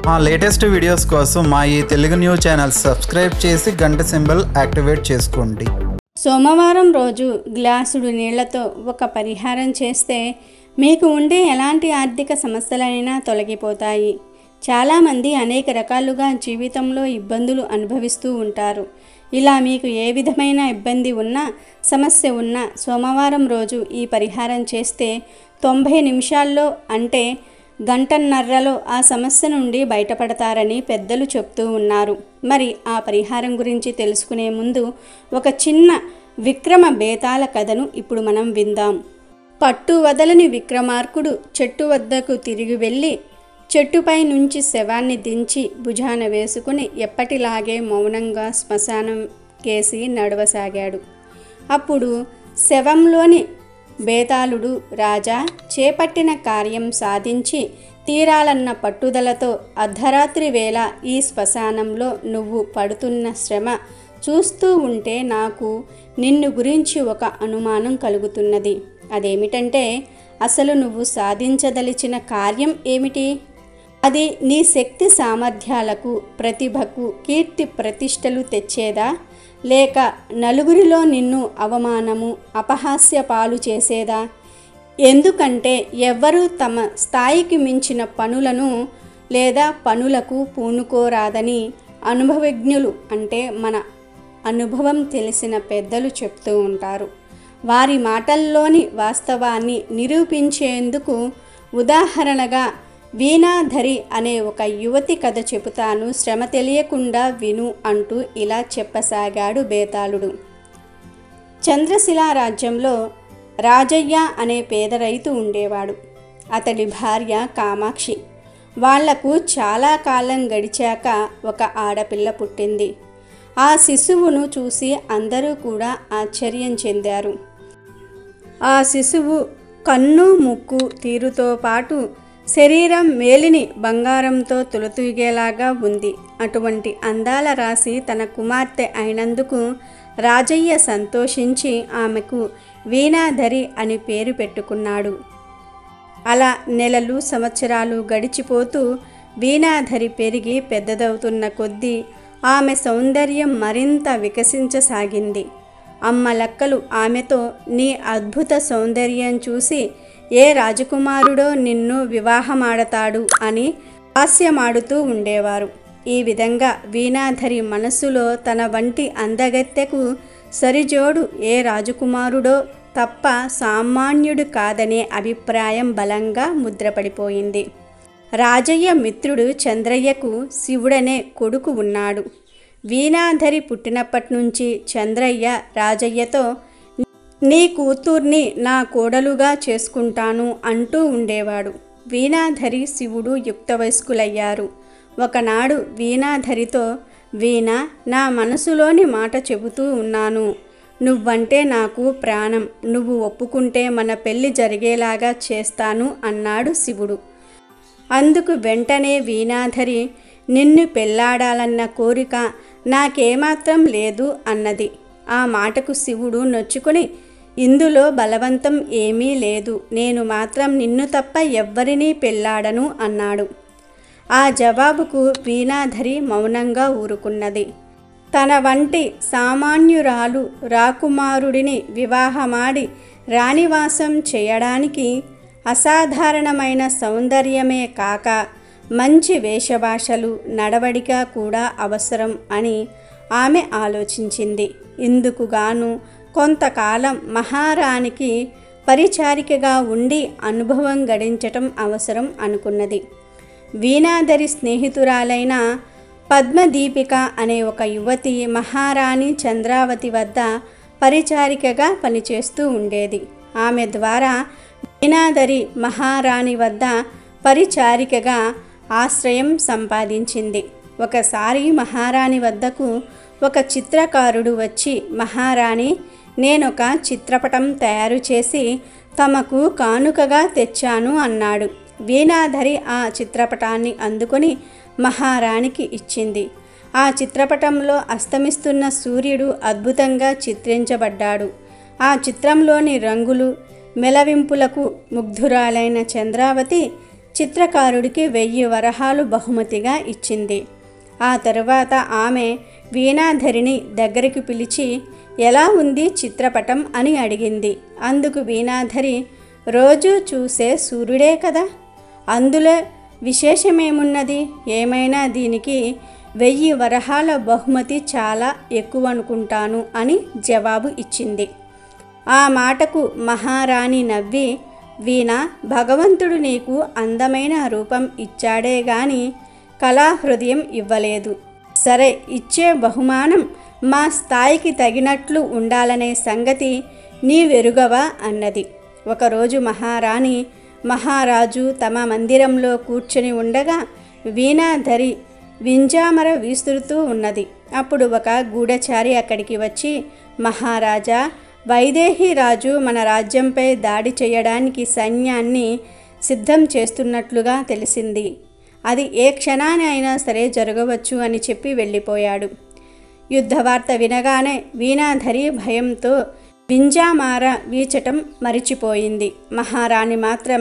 మా latest videos కోసం మా ఈ తెలుగు న్యూస్ ఛానల్ సబ్స్క్రైబ్ చేసి గంట సింబల్ యాక్టివేట్ చేసుకోండి. సోమవారం రోజు గ్లాసుడు నీళ్లతో ఒక పరిహారం చేస్తే మీకు ఉండే ఎలాంటి ఆర్థిక సమస్యలైనా తొలగిపోతాయి. చాలామంది అనేక రకాలుగా జీవితంలో ఇబ్బందులు అనుభవిస్తూ ఉంటారు. ఇలా మీకు ఏ విధమైన ఇబ్బంది ఉన్నా, సమస్య ఉన్నా సోమవారం రోజు ఈ పరిహారం చేస్తే 90 నిమిషాల్లో అంటే గంటన్నరలో ఆ సమస్య నుండి బయటపడతారని పెద్దలు చెప్తూ ఉన్నారు. మరి ఆ పరిహారం గురించి తెలుసుకునే ముందు ఒక చిన్న విక్రమ బేతాళ కథను ఇప్పుడు మనం విందాం. పట్టు వదలని విక్రమార్కుడు చెట్టు వద్దకు తిరిగి వెళ్ళి చెట్టుపై నుంచి శవాన్ని దించి భుజాన వేసుకుని ఎప్పటిలాగే మౌనంగా శ్మశానం కేసి నడవసాగాడు. అప్పుడు శవంలోని బేతాళుడు, రాజా, చేపట్టిన కార్యం సాధించి తీరాలన్న పట్టుదలతో అర్ధరాత్రి వేళ ఈ శ్మశానంలో నువ్వు పడుతున్న శ్రమ చూస్తూ ఉంటే నాకు నిన్ను గురించి ఒక అనుమానం కలుగుతున్నది. అదేమిటంటే, అసలు నువ్వు సాధించదలిచిన కార్యం ఏమిటి? అది నీ శక్తి సామర్థ్యాలకు, ప్రతిభకు కీర్తి ప్రతిష్టలు తెచ్చేదా, లేక నలుగురిలో నిన్ను అవమానము, అపహాస్య పాలు చేసేదా? ఎందుకంటే ఎవ్వరూ తమ స్థాయికి మించిన పనులను లేదా పనులకు పూనుకోరాదని అనుభవజ్ఞులు అంటే మన అనుభవం తెలిసిన పెద్దలు చెప్తూ ఉంటారు. వారి మాటల్లోని వాస్తవాన్ని నిరూపించేందుకు ఉదాహరణగా వీణాధరి అనే ఒక యువతి కథ చెబుతాను, శ్రమ తెలియకుండా విను అంటూ ఇలా చెప్పసాగాడు బేతాళుడు. చంద్రశిలా రాజ్యంలో రాజయ్య అనే పేద రైతు ఉండేవాడు. అతడి భార్య కామాక్షి. వాళ్లకు చాలా కాలం గడిచాక ఒక ఆడపిల్ల పుట్టింది. ఆ శిశువును చూసి అందరూ కూడా ఆశ్చర్యం చెందారు. ఆ శిశువు కన్ను, ముక్కు తీరుతో పాటు శరీరం మేలిని బంగారంతో తులతూగేలాగా ఉంది. అటువంటి అందాల రాశి తన కుమార్తె అయినందుకు రాజయ్య సంతోషించి ఆమెకు వీణాధరి అని పేరు పెట్టుకున్నాడు. అలా నెలలు, సంవత్సరాలు గడిచిపోతూ వీణాధరి పెరిగి పెద్దదవుతున్న కొద్దీ ఆమె సౌందర్యం మరింత వికసించసాగింది. అమ్మ లక్కలు ఆమెతో, నీ అద్భుత సౌందర్యం చూసి ఏ రాజకుమారుడో నిన్ను వివాహమాడతాడు అని హాస్యమాడుతూ ఉండేవారు. ఈ విధంగా వీణాధరి మనస్సులో తన వంటి అందగత్తెకు సరిజోడు ఏ రాజకుమారుడో తప్ప సామాన్యుడు కాదనే అభిప్రాయం బలంగా ముద్రపడిపోయింది. రాజయ్య మిత్రుడు చంద్రయ్యకు శివుడనే కొడుకు ఉన్నాడు. వీణాధరి పుట్టినప్పటి నుంచి చంద్రయ్య రాజయ్యతో, నీ కూతుర్ని నా కోడలుగా చేసుకుంటాను అంటూ ఉండేవాడు. వీణాధరి, శివుడు యుక్త వయస్కులయ్యారు. ఒకనాడు వీణాధరితో, వీణ, నా మనసులోని మాట చెబుతూ ఉన్నాను. నువ్వంటే నాకు ప్రాణం. నువ్వు ఒప్పుకుంటే మన పెళ్లి జరిగేలాగా చేస్తాను అన్నాడు శివుడు. అందుకు వెంటనే వీణాధరి, నిన్ను పెళ్లాడాలన్న కోరిక నాకేమాత్రం లేదు అన్నది. ఆ మాటకు శివుడు నొచ్చుకుని, ఇందులో బలవంతం ఏమీ లేదు, నేను మాత్రం నిన్ను తప్ప ఎవ్వరినీ పెళ్లాడను అన్నాడు. ఆ జవాబుకు వీణాధరి మౌనంగా ఊరుకున్నది. తన వంటి సామాన్యురాలు రాకుమారుడిని వివాహమాడి రాణివాసం చేయడానికి అసాధారణమైన సౌందర్యమే కాక మంచి వేషభాషలు, నడవడిక కూడా అవసరం అని ఆమె ఆలోచించింది. ఇందుకుగాను కొంతకాలం మహారాణికి పరిచారికగా ఉండి అనుభవం గడించటం అవసరం అనుకున్నది. వీణాధరి స్నేహితురాలైన పద్మదీపిక అనే ఒక యువతి మహారాణి చంద్రావతి వద్ద పరిచారికగా పనిచేస్తూ ఉండేది. ఆమె ద్వారా వీణాధరి మహారాణి వద్ద పరిచారికగా ఆశ్రయం సంపాదించింది. ఒకసారి మహారాణి వద్దకు ఒక చిత్రకారుడు వచ్చి, మహారాణి, నేనొక చిత్రపటం తయారు చేసి తమకు కానుకగా తెచ్చాను అన్నాడు. వీణాధరి ఆ చిత్రపటాన్ని అందుకొని మహారాణికి ఇచ్చింది. ఆ చిత్రపటంలో అస్తమిస్తున్న సూర్యుడు అద్భుతంగా చిత్రించబడ్డాడు. ఆ చిత్రంలోని రంగులు, మెలవింపులకు ముగ్ధురాలైన చంద్రావతి చిత్రకారుడికి 1000 వరహాలు బహుమతిగా ఇచ్చింది. ఆ తరువాత ఆమె వీణాధరిని దగ్గరికి పిలిచి ఎలా ఉంది చిత్రపటం అని అడిగింది. అందుకు వీణాధరి రోజు చూసే సూర్యుడే కదా, అందులో విశేషమేమున్నది, ఏమైనా దీనికి 1000 వరహాల బహుమతి చాలా ఎక్కువ అనుకుంటాను అని జవాబు ఇచ్చింది. ఆ మాటకు మహారాణి నవ్వి, వీణ, భగవంతుడు నీకు అందమైన రూపం ఇచ్చాడే గాని కళాహృదయం ఇవ్వలేదు. సరే, ఇచ్చే బహుమానం మా స్థాయికి తగినట్లు ఉండాలనే సంగతి నీవెరుగవా అన్నది. ఒకరోజు మహారాణి మహారాజు తమ మందిరంలో కూర్చొని ఉండగా వీణాధరి వింజామర విసురుతూ ఉన్నది. అప్పుడు ఒక గూఢచారి అక్కడికి వచ్చి, మహారాజా, వైదేహి రాజు మన రాజ్యంపై దాడి చేయడానికి సైన్యాన్ని సిద్ధం చేస్తున్నట్లుగా తెలిసింది. అది ఏ క్షణాన అయినా సరే జరగవచ్చు అని చెప్పి వెళ్ళిపోయాడు. యుద్ధవార్త వినగానే వీణాధరి భయంతో వింజామార వీచటం మరిచిపోయింది. మహారాణి మాత్రం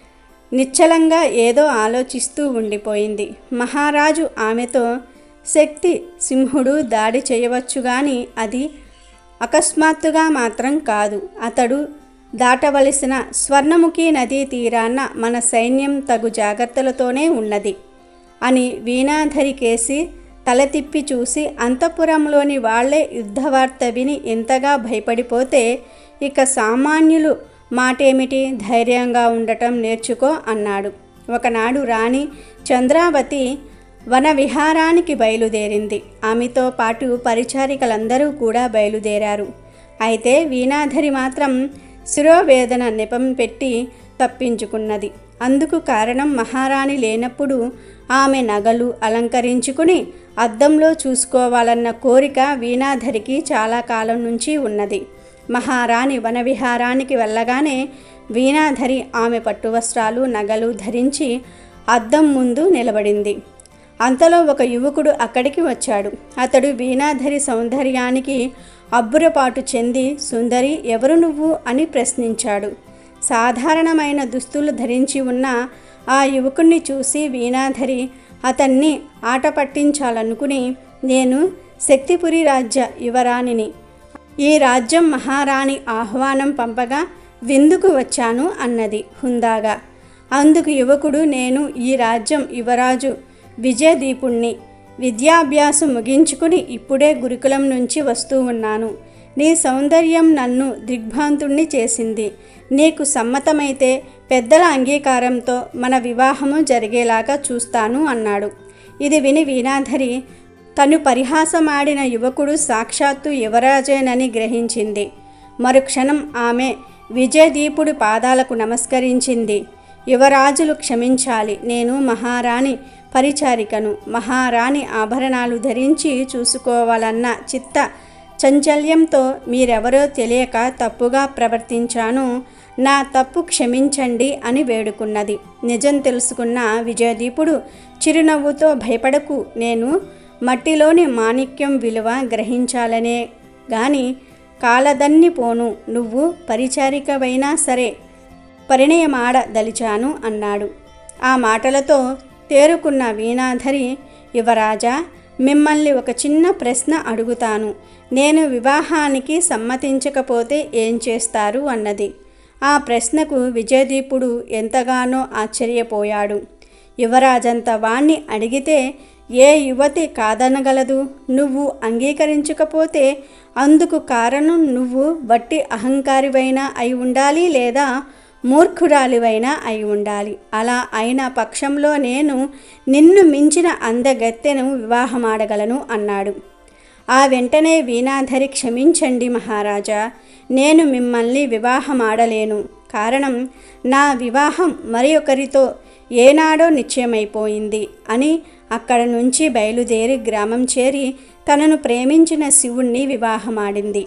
నిశ్చలంగా ఏదో ఆలోచిస్తూ ఉండిపోయింది. మహారాజు ఆమెతో, శక్తి సింహుడు దాడి చేయవచ్చు కానీ అది అకస్మాత్తుగా మాత్రం కాదు. అతడు దాటవలసిన స్వర్ణముఖి నదీ తీరాన మన సైన్యం తగు జాగ్రత్తలతోనే ఉన్నది అని వీణాధరి కేసి తల తిప్పి చూసి, అంతఃపురంలోని వాళ్లే యుద్ధవార్త విని ఎంతగా భయపడిపోతే ఇక సామాన్యులు మాటేమిటి, ధైర్యంగా ఉండటం నేర్చుకో అన్నాడు. ఒకనాడు రాణి చంద్రావతి వన విహారానికి బయలుదేరింది. ఆమెతో పాటు పరిచారికలందరూ కూడా బయలుదేరారు. అయితే వీణాధరి మాత్రం శిరోవేదన నెపం పెట్టి తప్పించుకున్నది. అందుకు కారణం మహారాణి లేనప్పుడు ఆమె నగలు అలంకరించుకుని అద్దంలో చూసుకోవాలన్న కోరిక వీణాధరికి చాలా కాలం నుంచి ఉన్నది. మహారాణి వనవిహారానికి వెళ్ళగానే వీణాధరి ఆమె పట్టువస్త్రాలు నగలు ధరించి అద్దం ముందు నిలబడింది. అంతలో ఒక యువకుడు అక్కడికి వచ్చాడు. అతడు వీణాధరి సౌందర్యానికి అబ్బురపాటు చెంది, సుందరి, ఎవరు నువ్వు అని ప్రశ్నించాడు. సాధారణమైన దుస్తులు ధరించి ఉన్న ఆ యువకుణ్ణి చూసి వీణాధరి అతన్ని ఆట పట్టించాలనుకుని, నేను శక్తిపురి రాజ్య యువరాణిని, ఈ రాజ్యం మహారాణి ఆహ్వానం పంపగా విందుకు వచ్చాను అన్నది హుందాగా. అందుకు యువకుడు, నేను ఈ రాజ్యం యువరాజు విజయదీపుణ్ణి, విద్యాభ్యాసం ముగించుకుని ఇప్పుడే గురుకులం నుంచి వస్తూ ఉన్నాను. నీ సౌందర్యం నన్ను దిగ్భ్రాంతుణ్ణి చేసింది. నీకు సమ్మతమైతే పెద్దల అంగీకారంతో మన వివాహము జరిగేలాగా చూస్తాను అన్నాడు. ఇది విని వీణాధరి తను పరిహాసమాడిన యువకుడు సాక్షాత్తు యువరాజేనని గ్రహించింది. మరుక్షణం ఆమె విజయదీపుడి పాదాలకు నమస్కరించింది. యువరాజులు క్షమించాలి, నేను మహారాణి పరిచారికను. మహారాణి ఆభరణాలు ధరించి చూసుకోవాలన్న చిత్త చంచల్యంతో మీరెవరో తెలియక తప్పుగా ప్రవర్తించాను. నా తప్పు క్షమించండి అని వేడుకున్నది. నిజం తెలుసుకున్న విజయదీపుడు చిరునవ్వుతో, భయపడకు, నేను మట్టిలోని మాణిక్యం విలువ గ్రహించాలనే గాని కాలదన్ని పోను. నువ్వు పరిచారికవైనా సరే పరిణయమాడదలిచాను అన్నాడు. ఆ మాటలతో తేరుకున్న వీణాధరి, యువరాజా, మిమ్మల్ని ఒక చిన్న ప్రశ్న అడుగుతాను. నేను వివాహానికి సమ్మతించకపోతే ఏం చేస్తారు అన్నది. ఆ ప్రశ్నకు విజయదీపుడు ఎంతగానో ఆశ్చర్యపోయాడు. యువరాజంత వాణ్ణి అడిగితే ఏ యువతి కాదనగలదు? నువ్వు అంగీకరించకపోతే అందుకు కారణం నువ్వు వట్టి అహంకారివైనా అయి ఉండాలి, లేదా మూర్ఖురాలివైనా అయి ఉండాలి. అలా అయిన పక్షంలో నేను నిన్ను మించిన అందగత్తెను వివాహమాడగలను అన్నాడు. ఆ వెంటనే వీణాధరి, క్షమించండి మహారాజా, నేను మిమ్మల్ని వివాహమాడలేను. కారణం నా వివాహం మరి ఒకరితో ఏనాడో నిశ్చయమైపోయింది అని అక్కడ నుంచి బయలుదేరి గ్రామం చేరి తనను ప్రేమించిన శివుణ్ణి వివాహమాడింది.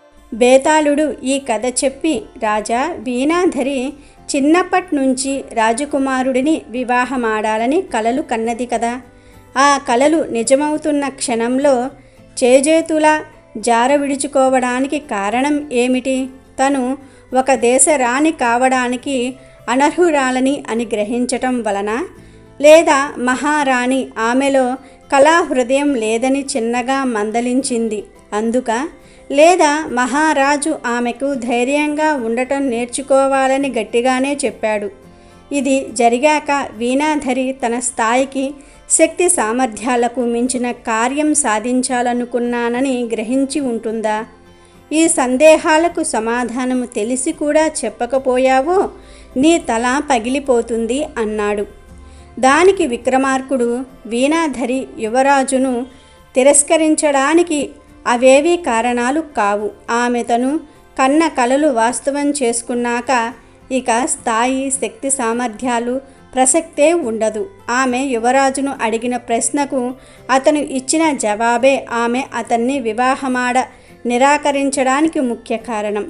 బేతాళుడు ఈ కథ చెప్పి, రాజా, వీణాధరి చిన్నప్పటి నుంచి రాజకుమారుడిని వివాహమాడాలని కలలు కన్నది కదా. ఆ కలలు నిజమవుతున్న క్షణంలో చేజేతులా జార విడుచుకోవడానికి కారణం ఏమిటి? తను ఒక దేశ రాణి కావడానికి అనర్హురాలని అని గ్రహించటం వలన, లేదా మహారాణి ఆమెలో కళాహృదయం లేదని చిన్నగా మందలించింది అందుక, లేదా మహారాజు ఆమెకు ధైర్యంగా ఉండటం నేర్చుకోవాలని గట్టిగానే చెప్పాడు. ఇది జరిగాక వీణాధరి తన స్థాయికి, శక్తి సామర్థ్యాలకు మించిన కార్యం సాధించాలనుకున్నానని గ్రహించి ఉంటుందా? ఈ సందేహాలకు సమాధానము తెలిసి కూడా చెప్పకపోయావో నీ తల పగిలిపోతుంది అన్నాడు. దానికి విక్రమార్కుడు, వీణాధరి యువరాజును తిరస్కరించడానికి అవేవీ కారణాలు కావు. ఆమె తను కన్న కలలు వాస్తవం చేసుకున్నాక ఇక స్థాయి, శక్తి సామర్థ్యాలు ప్రసక్తే ఉండదు. ఆమె యువరాజును అడిగిన ప్రశ్నకు అతను ఇచ్చిన జవాబే ఆమె అతన్ని వివాహమాడ నిరాకరించడానికి ముఖ్య కారణం.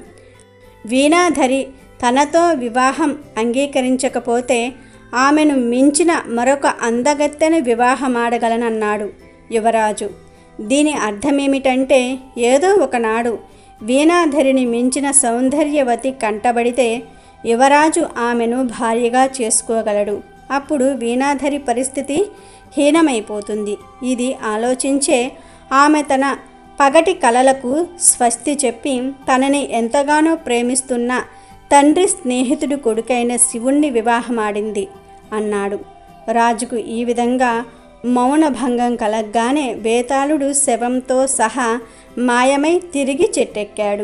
వీణాధరి తనతో వివాహం అంగీకరించకపోతే ఆమెను మించిన మరొక అందగత్తెను వివాహమాడగలనన్నాడు యువరాజు. దీని అర్థమేమిటంటే, ఏదో ఒకనాడు వీణాధరిని మించిన సౌందర్యవతి కంటబడితే యువరాజు ఆమెను భార్యగా చేసుకోగలడు. అప్పుడు వీణాధరి పరిస్థితి హీనమైపోతుంది. ఇది ఆలోచించే ఆమె తన పగటి కలలకు స్వస్తి చెప్పి తనని ఎంతగానో ప్రేమిస్తున్న తండ్రి స్నేహితుడి కొడుకైన శివుణ్ణి వివాహమాడింది అన్నాడు. రాజుకు ఈ విధంగా మౌనభంగం కలగ్గానే బేతాళుడు శవంతో సహా మాయమై తిరిగి చెట్టెక్కాడు.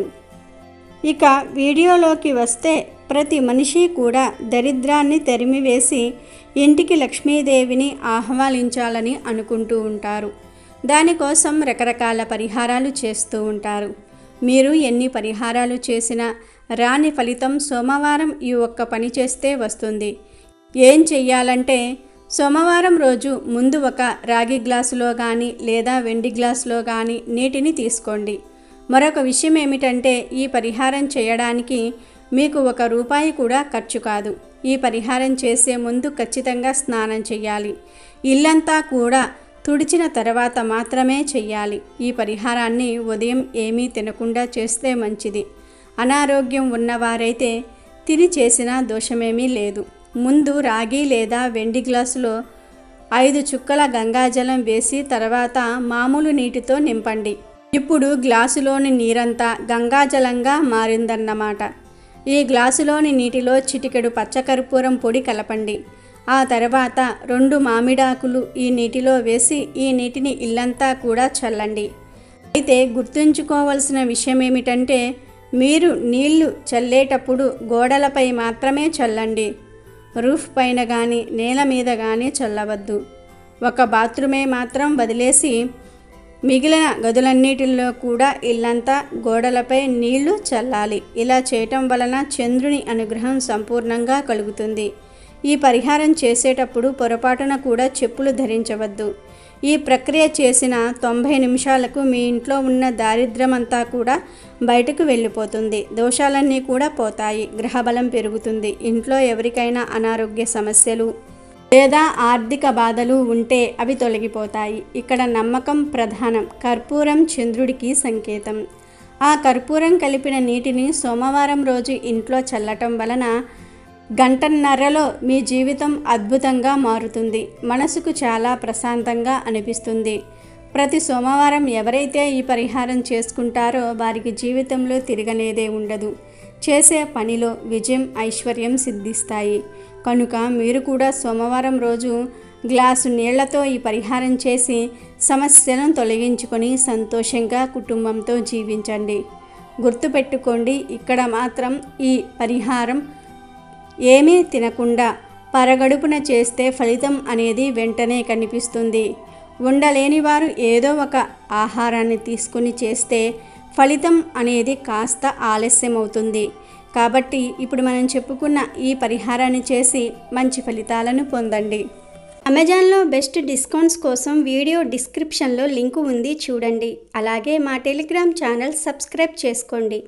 ఇక వీడియోలోకి వస్తే, ప్రతి మనిషి కూడా దరిద్రాన్ని తరిమివేసి ఇంటికి లక్ష్మీదేవిని ఆహ్వానించాలని అనుకుంటూ ఉంటారు. దానికోసం రకరకాల పరిహారాలు చేస్తూ ఉంటారు. మీరు ఎన్ని పరిహారాలు చేసినా రాని ఫలితం సోమవారం ఈ ఒక్క పని చేస్తే వస్తుంది. ఏం చెయ్యాలంటే, సోమవారం రోజు ముందు ఒక రాగి గ్లాసులో కానీ లేదా వెండి గ్లాసులో కానీ నీటిని తీసుకోండి. మరొక విషయం ఏమిటంటే, ఈ పరిహారం చేయడానికి మీకు ₹1 కూడా ఖర్చు కాదు. ఈ పరిహారం చేసే ముందు ఖచ్చితంగా స్నానం చేయాలి. ఇల్లంతా కూడా తుడిచిన తర్వాత మాత్రమే చెయ్యాలి. ఈ పరిహారాన్ని ఉదయం ఏమీ తినకుండా చేస్తే మంచిది. అనారోగ్యం ఉన్నవారైతే తిని చేసినా దోషమేమీ లేదు. ముందు రాగి లేదా వెండి గ్లాసులో 5 చుక్కల గంగాజలం వేసి తర్వాత మామూలు నీటితో నింపండి. ఇప్పుడు గ్లాసులోని నీరంతా గంగాజలంగా మారిందన్నమాట. ఈ గ్లాసులోని నీటిలో చిటికెడు పచ్చకర్పూరం పొడి కలపండి. ఆ తర్వాత 2 మామిడాకులు ఈ నీటిలో వేసి ఈ నీటిని ఇల్లంతా కూడా చల్లండి. అయితే గుర్తుంచుకోవలసిన విషయం ఏమిటంటే, మీరు నీళ్లు చల్లేటప్పుడు గోడలపై మాత్రమే చల్లండి. రూఫ్ పైన కానీ నేల మీద కానీ చల్లవద్దు. ఒక బాత్రూమే మాత్రం వదిలేసి మిగిలిన గదులన్నిటిలో కూడా ఇల్లంతా గోడలపై నీళ్లు చల్లాలి. ఇలా చేయటం వలన చంద్రుని అనుగ్రహం సంపూర్ణంగా కలుగుతుంది. ఈ పరిహారం చేసేటప్పుడు పొరపాటున కూడా చెప్పులు ధరించవద్దు. ఈ ప్రక్రియ చేసిన 90 నిమిషాలకు మీ ఇంట్లో ఉన్న దారిద్ర్యమంతా కూడా బయటకు వెళ్ళిపోతుంది. దోషాలన్నీ కూడా పోతాయి. గ్రహబలం పెరుగుతుంది. ఇంట్లో ఎవరికైనా అనారోగ్య సమస్యలు లేదా ఆర్థిక బాధలు ఉంటే అవి తొలగిపోతాయి. ఇక్కడ నమ్మకం ప్రధానం. కర్పూరం చంద్రుడికి సంకేతం. ఆ కర్పూరం కలిపిన నీటిని సోమవారం రోజు ఇంట్లో చల్లటం వలన గంటన్నరలో మీ జీవితం అద్భుతంగా మారుతుంది. మనసుకు చాలా ప్రశాంతంగా అనిపిస్తుంది. ప్రతి సోమవారం ఎవరైతే ఈ పరిహారం చేసుకుంటారో వారికి జీవితంలో తిరగనేదే ఉండదు. చేసే పనిలో విజయం, ఐశ్వర్యం సిద్ధిస్తాయి. కనుక మీరు కూడా సోమవారం రోజు గ్లాసు నీళ్లతో ఈ పరిహారం చేసి సమస్యలను తొలగించుకొని సంతోషంగా కుటుంబంతో జీవించండి. గుర్తుపెట్టుకోండి, ఇక్కడ మాత్రం ఈ పరిహారం ఏమీ తినకుండా పరగడుపున చేస్తే ఫలితం అనేది వెంటనే కనిపిస్తుంది. ఉండలేని వారు ఏదో ఒక ఆహారాన్ని తీసుకుని చేస్తే ఫలితం అనేది కాస్త ఆలస్యం అవుతుంది. కాబట్టి ఇప్పుడు మనం చెప్పుకున్న ఈ పరిహారాన్ని చేసి మంచి ఫలితాలను పొందండి. అమెజాన్లో బెస్ట్ డిస్కౌంట్స్ కోసం వీడియో డిస్క్రిప్షన్లో లింకు ఉంది, చూడండి. అలాగే మా టెలిగ్రామ్ ఛానల్ సబ్స్క్రైబ్ చేసుకోండి.